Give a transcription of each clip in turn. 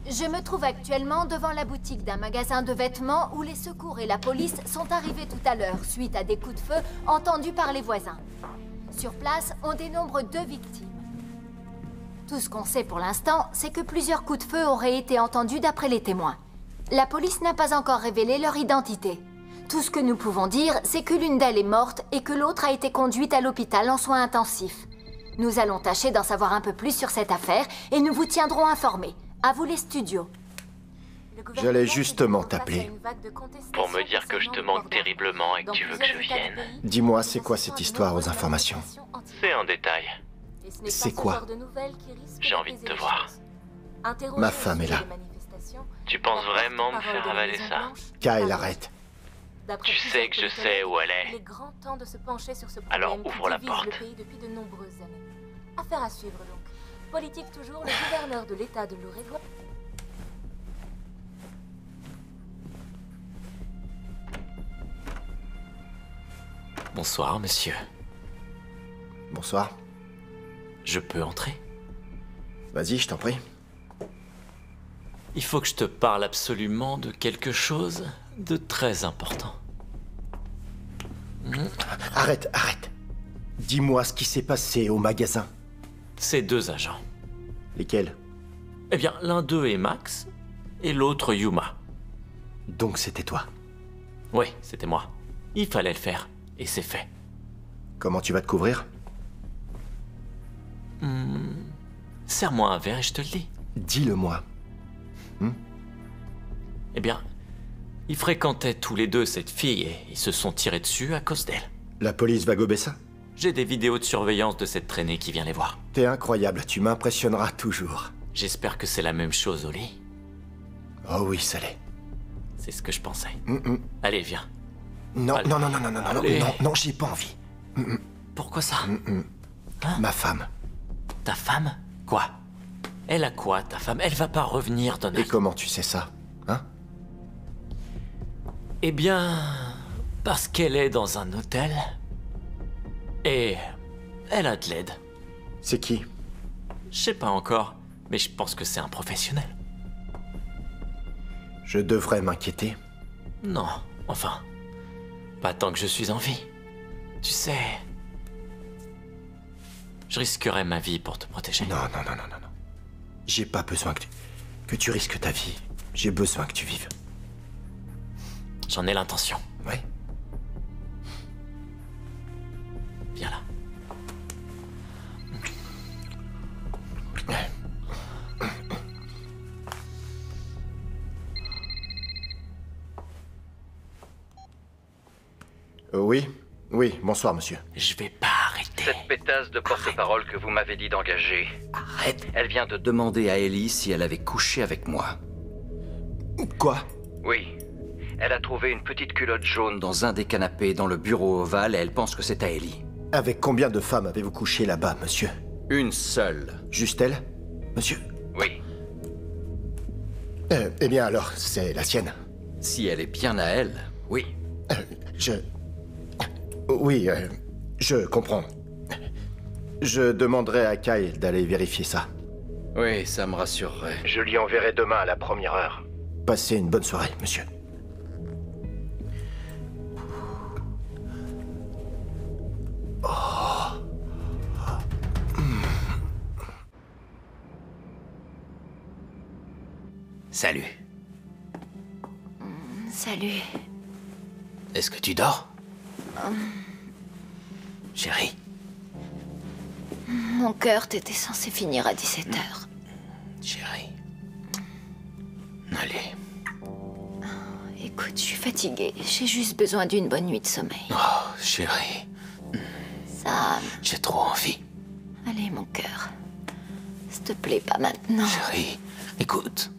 Je me trouve actuellement devant la boutique d'un magasin de vêtements où les secours et la police sont arrivés tout à l'heure suite à des coups de feu entendus par les voisins. Sur place, on dénombre 2 victimes. Tout ce qu'on sait pour l'instant, c'est que plusieurs coups de feu auraient été entendus d'après les témoins. La police n'a pas encore révélé leur identité. Tout ce que nous pouvons dire, c'est que l'une d'elles est morte et que l'autre a été conduite à l'hôpital en soins intensifs. Nous allons tâcher d'en savoir un peu plus sur cette affaire et nous vous tiendrons informés. À vous les studios. J'allais justement t'appeler. Pour me dire que je te manque terriblement et que tu veux que je vienne. Dis-moi, c'est quoi cette histoire aux informations? C'est un détail. C'est quoi? J'ai envie de te voir. Ma femme est là. Tu penses vraiment me faire avaler ça? Kyle, arrête. Tu sais que je sais où elle est. Alors ouvre la porte. Affaire à suivre donc. Politique toujours, le gouverneur de l'état de l'Oregon. Bonsoir, monsieur. Bonsoir. Je peux entrer? Vas-y, je t'en prie. Il faut que je te parle absolument de quelque chose de très important. Arrête, arrête. Dis-moi ce qui s'est passé au magasin. Ces 2 agents. Lesquels? Eh bien, l'un d'eux est Max et l'autre Yuma. Donc c'était toi. Oui, c'était moi. Il fallait le faire, et c'est fait. Comment tu vas te couvrir? Serre-moi un verre et je te le dis. Dis-le-moi. Eh bien, ils fréquentaient tous les 2 cette fille et ils se sont tirés dessus à cause d'elle. La police va gober ça? J'ai des vidéos de surveillance de cette traînée qui vient les voir. T'es incroyable, tu m'impressionneras toujours. J'espère que c'est la même chose au lit. Oh oui, ça l'est. C'est ce que je pensais. Allez, viens. Non, Allez. non, non, non, non, non, non, Allez. non, non, j'ai pas envie. Pourquoi ça? Ma femme. Ta femme? Quoi? Elle a quoi, ta femme? Elle va pas revenir, Et Donald. comment tu sais ça? Hein? Eh bien, parce qu'elle est dans un hôtel. Et elle a de l'aide. C'est qui? Je sais pas encore, mais je pense que c'est un professionnel. Je devrais m'inquiéter. Non, enfin, pas tant que je suis en vie. Tu sais, je risquerais ma vie pour te protéger. Non, non, non, non, non, non. J'ai pas besoin que tu risques ta vie. J'ai besoin que tu vives. J'en ai l'intention. Ouais. Viens là. Oui, oui, bonsoir, monsieur. Je vais pas arrêter. Cette pétasse de porte-parole que vous m'avez dit d'engager, Arrête. elle vient de demander à Ellie si elle avait couché avec moi. Quoi? Oui. Elle a trouvé une petite culotte jaune dans un des canapés dans le bureau ovale et elle pense que c'est à Ellie. Avec combien de femmes avez-vous couché là-bas, monsieur? Une seule. Juste elle? Monsieur? Oui. Eh bien alors, c'est la sienne. Si elle est bien à elle, oui. Oui, je comprends. Je demanderai à Kyle d'aller vérifier ça. Oui, ça me rassurerait. Je lui enverrai demain à la première heure. Passez une bonne soirée, monsieur. Salut. Salut. Est-ce que tu dors Chérie. Mon cœur t'était censé finir à 17h. Chérie. Allez. Écoute, je suis fatiguée. J'ai juste besoin d'une bonne nuit de sommeil. Oh, chérie. Sam, J'ai trop envie. allez, mon cœur. S'il te plaît, pas maintenant. Chérie, écoute.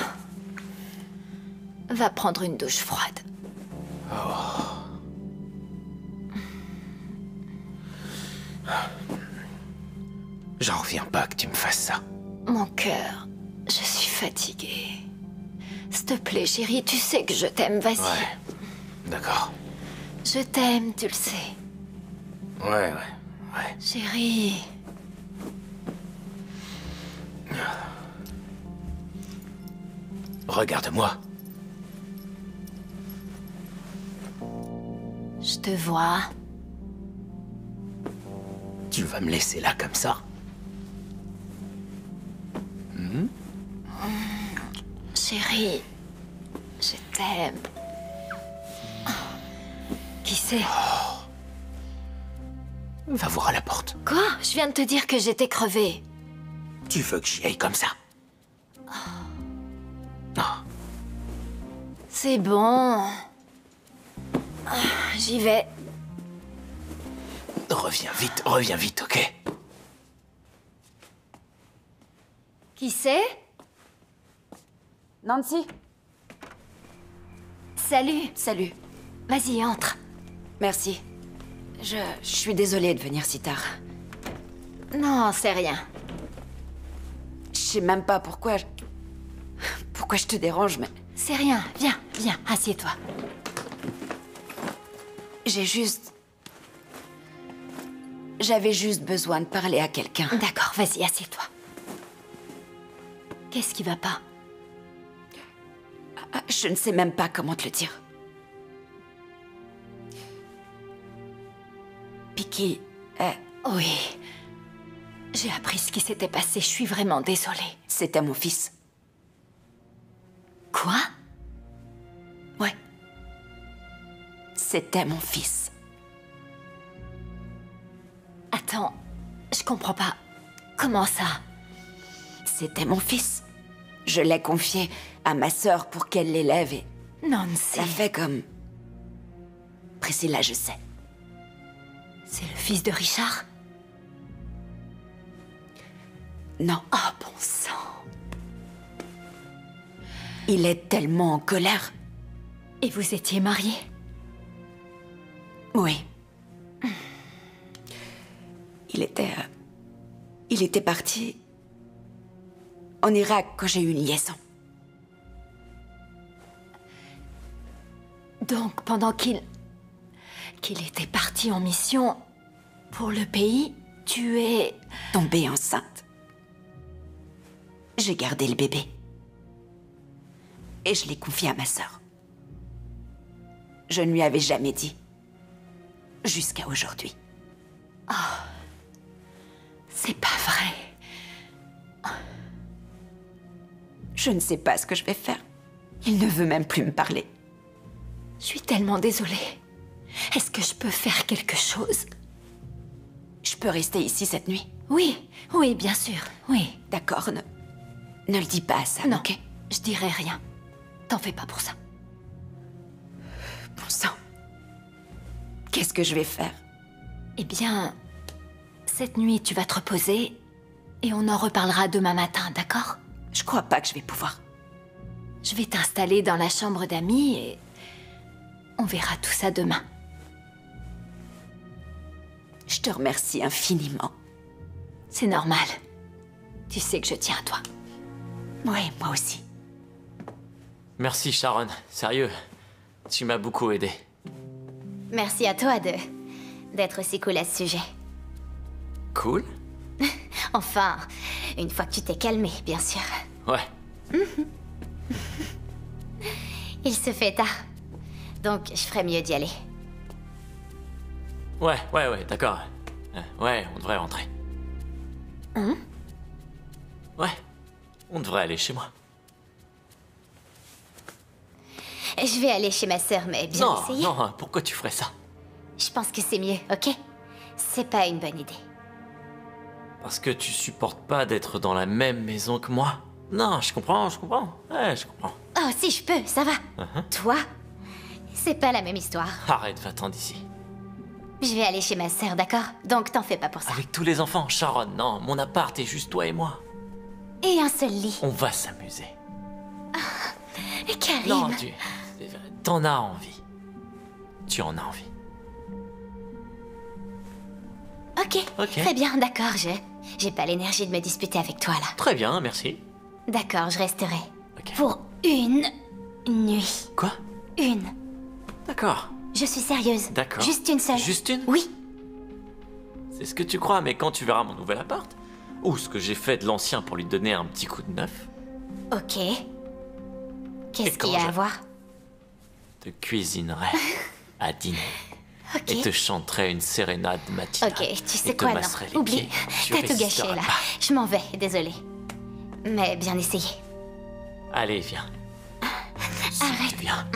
Va prendre une douche froide. J'en reviens pas que tu me fasses ça. Mon cœur, je suis fatiguée. S'il te plaît, chérie, tu sais que je t'aime, vas-y. Ouais. D'accord. Je t'aime, tu le sais. Ouais. Chérie. Regarde-moi. Je te vois. Tu vas me laisser là comme ça? Chérie, je t'aime. Qui c'est? Va voir à la porte. Quoi? Je viens de te dire que j'étais crevée. Tu veux que j'y aille comme ça? Non. C'est bon. J'y vais. Reviens vite, ok? Qui c'est? Nancy? Salut. Salut. Vas-y, entre. Merci. Je suis désolée de venir si tard. Non, c'est rien. Je sais même pas pourquoi je te dérange, mais... C'est rien. Viens, viens, assieds-toi. J'avais juste besoin de parler à quelqu'un. D'accord, vas-y, assieds-toi. Qu'est-ce qui va pas? Je ne sais même pas comment te le dire. Picky, Oui. J'ai appris ce qui s'était passé. Je suis vraiment désolée. c'était mon fils. Quoi? Ouais. C'était mon fils. Attends, je comprends pas. Comment ça? C'était mon fils. Je l'ai confié à ma sœur pour qu'elle l'élève et... Nancy. Ça fait comme... Priscilla, je sais. C'est le fils de Richard? Non. Oh, bon sang. Il est tellement en colère. Et vous étiez mariés? Oui. Il était parti en Irak quand j'ai eu une liaison. Donc, pendant qu'il était parti en mission pour le pays, tu es... Tombée enceinte. J'ai gardé le bébé. Et je l'ai confié à ma sœur. Je ne lui avais jamais dit. Jusqu'à aujourd'hui. C'est pas vrai. Je ne sais pas ce que je vais faire. Il ne veut même plus me parler. Je suis tellement désolée. Est-ce que je peux faire quelque chose? Je peux rester ici cette nuit? Oui, oui, bien sûr, oui. D'accord, ne le dis pas à Sam, Non, ok? je dirai rien. T'en fais pas pour ça. Bon sang. Qu'est-ce que je vais faire? Eh bien, cette nuit, tu vas te reposer et on en reparlera demain matin, d'accord? Je crois pas que je vais pouvoir. Je vais t'installer dans la chambre d'amis et on verra tout ça demain. Je te remercie infiniment. C'est normal. Tu sais que je tiens à toi. Oui, moi aussi. Merci Sharon, sérieux. Tu m'as beaucoup aidé. Merci à toi d'être aussi cool à ce sujet. Cool? Enfin, une fois que tu t'es calmé, bien sûr. Ouais. Il se fait tard, donc je ferais mieux d'y aller. Ouais, d'accord. Ouais, on devrait rentrer. Ouais, on devrait aller chez moi. Je vais aller chez ma sœur, mais bien Non, essayer. non, pourquoi tu ferais ça? Je pense que c'est mieux, ok? C'est pas une bonne idée. Parce que tu supportes pas d'être dans la même maison que moi? Non, je comprends. Ouais, je comprends. Oh, si je peux, ça va. Toi, c'est pas la même histoire. Arrête, va-t'en d'ici. Je vais aller chez ma sœur, d'accord? Donc t'en fais pas pour ça. Avec tous les enfants, Sharon, non, mon appart est juste toi et moi. Et un seul lit. On va s'amuser. Karim. Non, t'en as envie. Tu en as envie. Ok, très bien, d'accord, j'ai pas l'énergie de me disputer avec toi, là. Très bien, merci. D'accord, je resterai. Ok. Pour une nuit. Quoi? Une. D'accord. Je suis sérieuse. D'accord. Juste une seule. Juste une? Oui. C'est ce que tu crois, mais quand tu verras mon nouvel appart, ou ce que j'ai fait de l'ancien pour lui donner un petit coup de neuf, Ok. Qu'est-ce qu'il y a à voir? Te cuisinerai à dîner. Ok. Et te chanterai une sérénade matinale. Ok, tu sais et te quoi, masserai les non. Oublie, pieds. Tu t'as tout gâché, résisteras là. pas. Je m'en vais, désolée. Mais bien essayé. Allez, viens. Si Arrête. tu viens.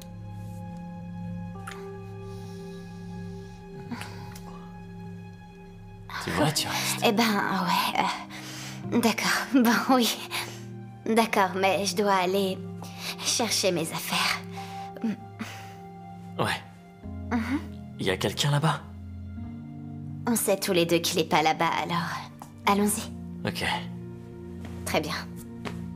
Tu vois, tu restes. Eh ben, ouais. D'accord, bon, oui. D'accord, mais je dois aller chercher mes affaires. Ouais. Il y a quelqu'un là-bas? On sait tous les deux qu'il est pas là-bas, alors allons-y. Ok. Très bien.